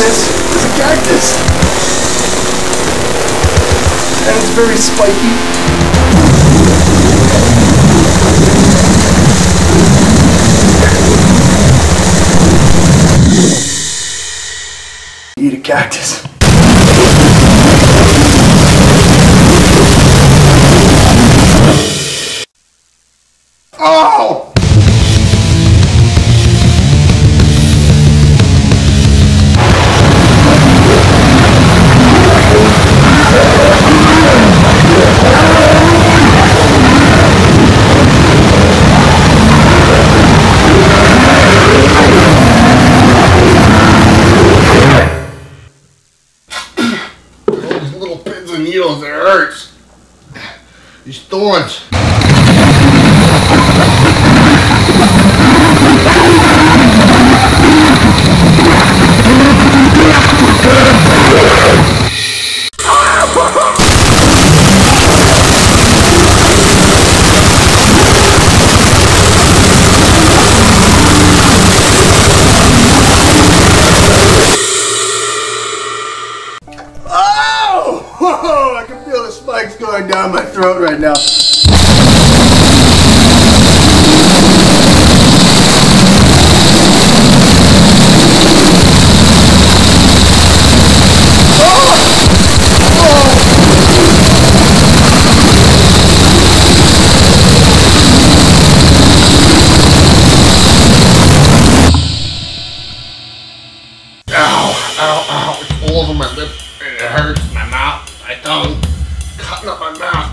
this? It's a cactus. And it's very spiky. Eat a cactus. Oh! Those little pins and needles, it hurts. These thorns. Oh! I can feel the spikes going down my throat right now. Ow, it's all over my lip, and it hurts, my mouth, my tongue, cutting up my mouth.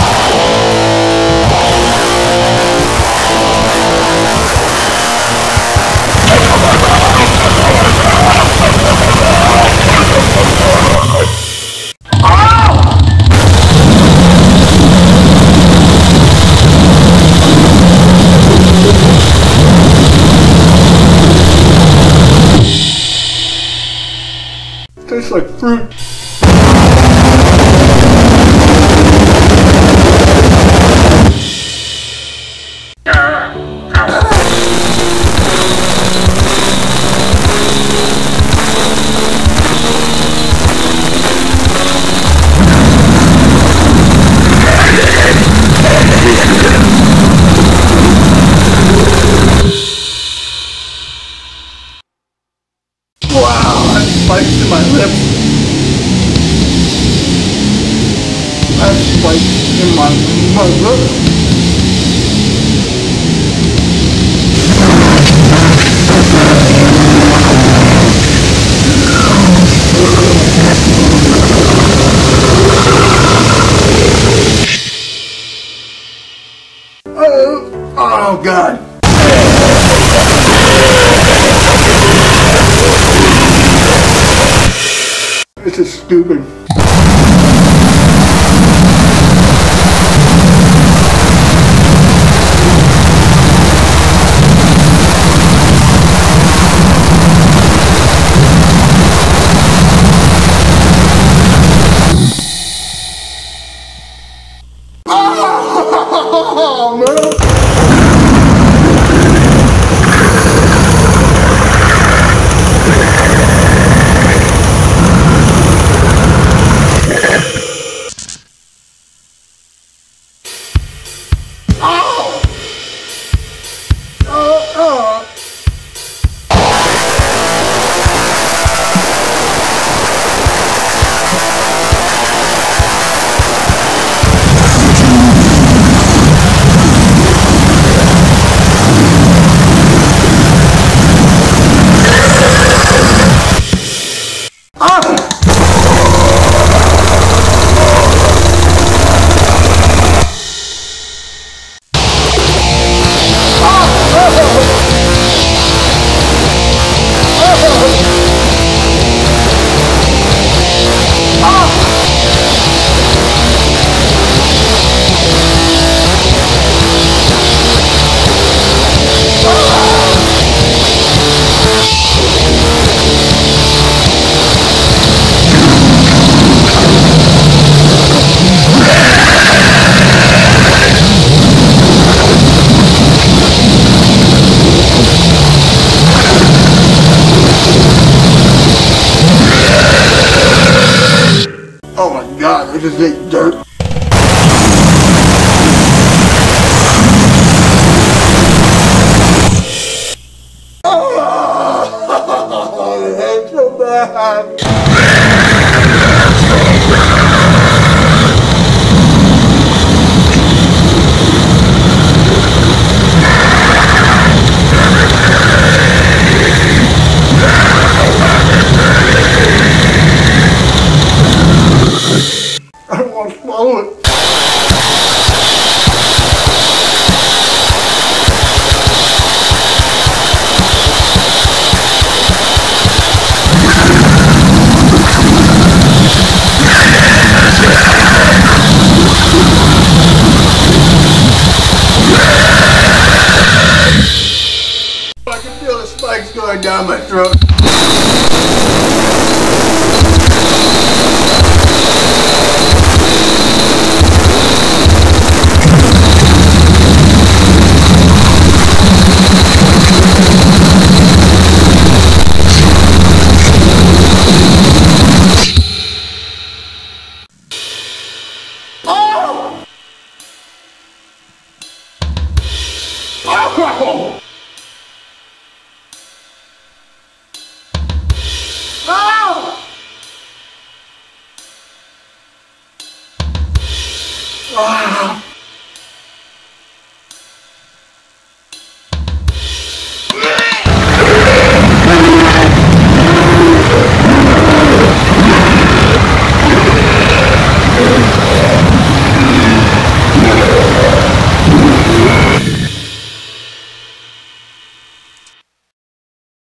Tastes like fruit. Wow, that spikes in my lip. That spikes in my lip. Oh God. This is stupid. Oh, man. I just ate dirt. Oh, that's so bad. I don't want to swallow it. I can feel the spikes going down my throat. Oh! Oh! Ah!